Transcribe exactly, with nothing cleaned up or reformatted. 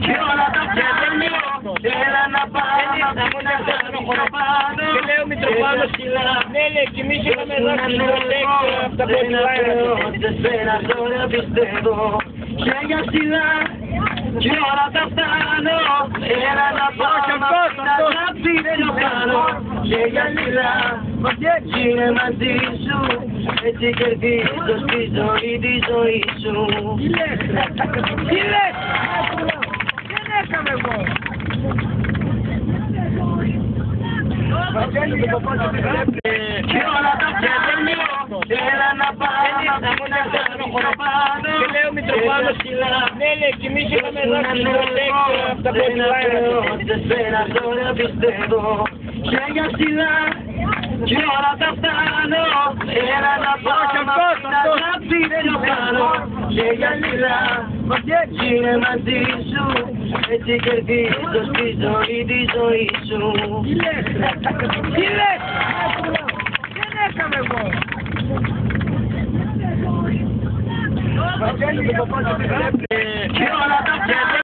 και όλα τα ψεύδια. Έλα να πάμε να πούμε πάνω. Και λέω Μητροπάνος, ναι λέει, κοιμήσαμε με δάχτυλο τέξο από τα κοντιλάιρα. Σε σένα τώρα πιστεύω. Χέρια ψηλά και όλα τα φτάνω. Έλα να πάμε να γράψει πιο πάνω. Χέρια ψηλά γίνε μαζί σου. Έτσι κερδίζω στη ζωή τη ζωή σου. Τι λες, τι λες, δεν έκαμε εγώ. Και όλα τα ψεύδια, έλα να πάμε να πούμε πάνω. Και λέω Μητροπάνος, ναι λέει, κοιμήσαμε με δάχτυλο τέξο από τα κοντιλάιρα. Σε σένα τώρα πιστεύω. Χέρια ψηλά και όλα τα φτάνω. Έλα να πάμε να γράψει πιο πάνω. Χέρια ψηλά γίνε μαζί σου. Έτσι κερδίζω στη ζωή τη ζωή σου. Τι λες, τι λες, δεν έκαμε εγώ. Και όλα τα ψεύδια.